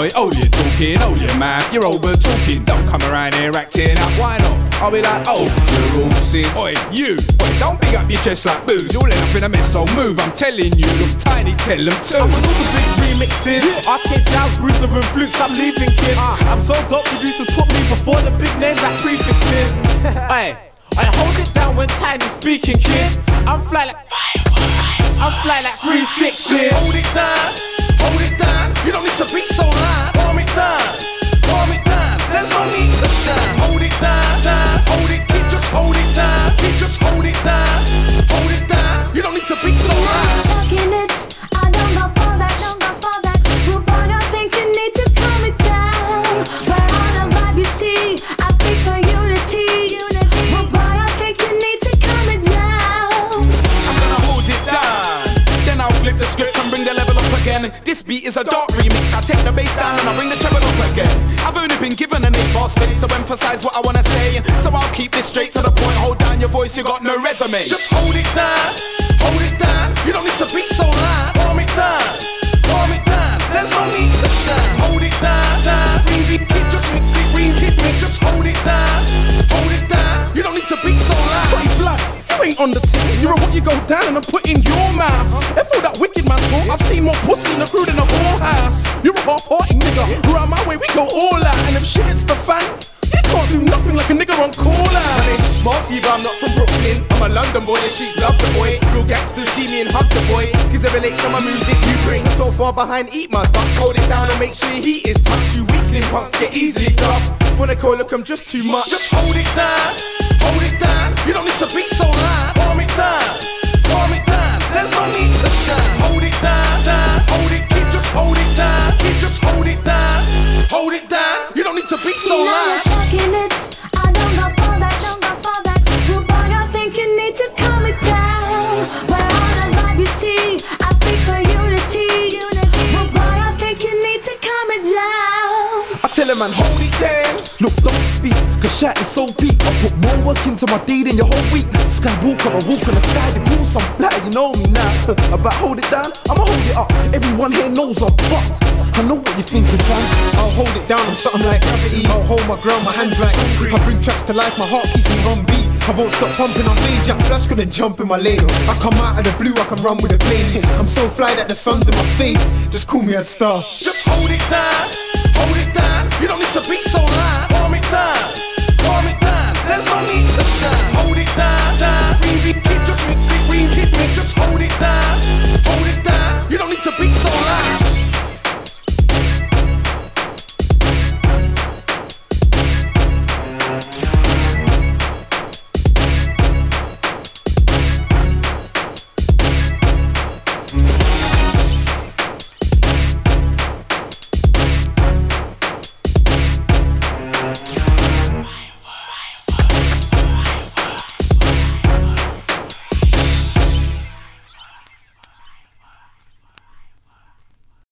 Oi, all you talking, all your mouth, you're over talking. Don't come around here acting up, why not? I'll be like, oh, you're all sis. Oi, you, oi, don't big up your chest like booze. You'll end up in a mess, so move. I'm telling you, look tiny, tell them too. I'm on all the big remixes. Ask sounds, Bruiser and Flutes, I'm leaving kids. I'm so dope, producers put me before the big names like prefixes. Hey, I hold it down when time is speaking, kid. I'm fly like fireworks. I'm fly like 360. Hold it down, hold it down. You don't need to be so loud. Calm it down, calm it down. There's no need to shine. Hold it down, down, hold it, kid, just hold it down. Kid, just hold it down, hold it down. You don't need to be so loud. Chucking it, I don't go for that, don't go for that. Rude boy, I think you need to calm it down. But on the vibe you see, I speak for unity. Rude boy, I think you need to calm it down. I'm gonna hold it down, then I'll flip the script and bring the level up again. This beat is a dark remix. I take the bass down and I bring the treble up again. I've only been given an 8-bar space to emphasize what I wanna say, so I'll keep this straight to the point. Hold down your voice, you got no resume. Just hold it down, hold it down. You don't need to be so loud. Calm it down, calm it down. There's no need to shine. Hold it down, down. Ring it, just mix it, ring it, just hold it down, hold it down. You don't need to be so loud. Pretty blood, you ain't on the team. You're a what you go down and I put in your mouth. If all that wicked man talk, I've seen more pussy in the crew than a whorehouse. You're a half-hearted nigga. Round my way, we go all out. And if shit hits the fan, you can't do nothing like a nigga on call out. My name's Marcy, but I'm not from Brooklyn. I'm a London boy, the streets love the boy. Real gangsters see me and hug the boy, cause they relate to my music you bring. So far behind, eat my dust. Hold it down and make sure your heat is touch. You weakling punks get easily stuffed. When I call, look, I'm just too much. Just hold it down, hold it down. You don't need to be so loud. Calm it down, calm it down. There's no need to shine. Hold it down, down, hold it, kid, just hold it down. Kid, just hold it down, hold it down. You don't need to be so Now you're loud. chucking it, I don't go for that, don't go for that. Rude boy, I think you need to calm it down. Where on the vibe you see, I speak for unity. Rude boy, I think you need to calm it down. I tell him man, hold it down. Look, don't speak, cause shit is so deep. I put more work into my deed than your whole week. Skywalker, I walk on the sky, the rules I'm black, you know me now. About hold it down, I'ma hold it up. Everyone here knows I'm fucked. I know what you're thinking, fam. I'll hold it down, I'm something like gravity. I'll hold my ground, my hands like concrete. I bring tracks to life, my heart keeps me on beat. I won't stop pumping on me, Jack Flash gonna jump in my lane. I come out of the blue, I can run with the planes. I'm so fly that the sun's in my face, just call me a star. Just hold it down, hold it down. You